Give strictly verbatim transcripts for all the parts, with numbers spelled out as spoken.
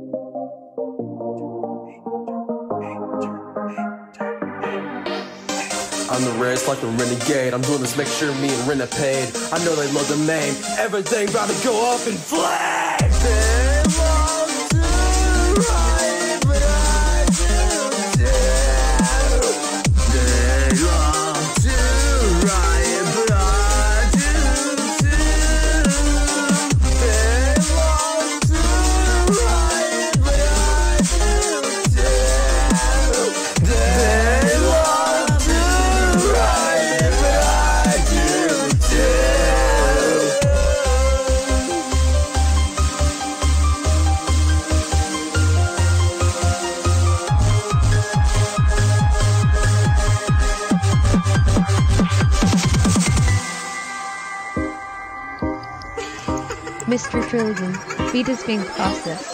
I'm the rarest like a renegade. I'm doing this, make sure me and Ren are paid. I know they love the name. Everything about to go up in flames. They want to riot, but I do too. They want to riot, but I do too. They want to riot, but I do too. They want to riot, but I do too. Mister Trillium, beat is being processed.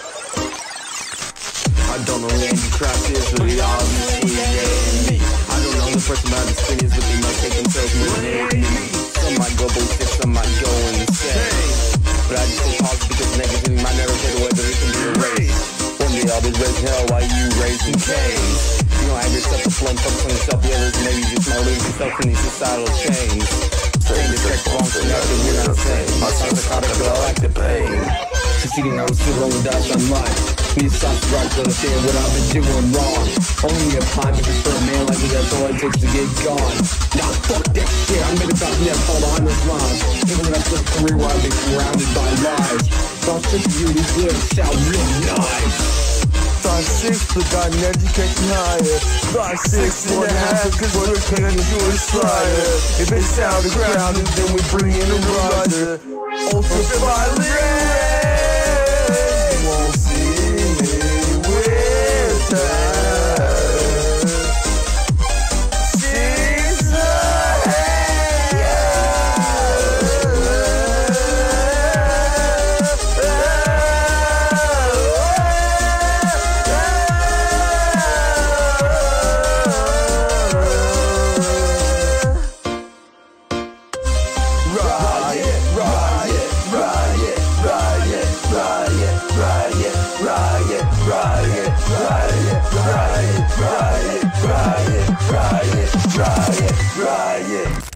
I don't know who Andy Craft is, but he obviously ain't me. I don't know who the person behind this thing is, but they might take themselves with me. Some might go ballistic, some might go insane. But I just stay positive because negativity might never take away, but it can be erased. One day I'll be raising hell while you raising canes. You don't have yourself to flood, focus on yourself, the others maybe you just might lose yourself in these societal chains. Saying the check wrong for nothing, you're not saying. My songs are caught up, but I like the pain. Succeeding, I'm still rolling dice on life. Need to stop right to understand what I've been doing wrong. Only have time because for a man like me, that's all it takes to get gone. Nah, fuck that shit, I'm gonna talk never fall behind this line. Even when I took a career where I've been surrounded by lies. Thought sick of you, these lyrics sound real nice. Five six, but got an education higher. Five six and a half, cause we're coming to a slider. If it sounded grounded, then we bring in a rider. Ultraviolet rays, you won't see me with her. She's a hater. Riot, riot, riot, riot, riot, riot, riot, riot, riot, riot, riot, riot, riot, riot, riot.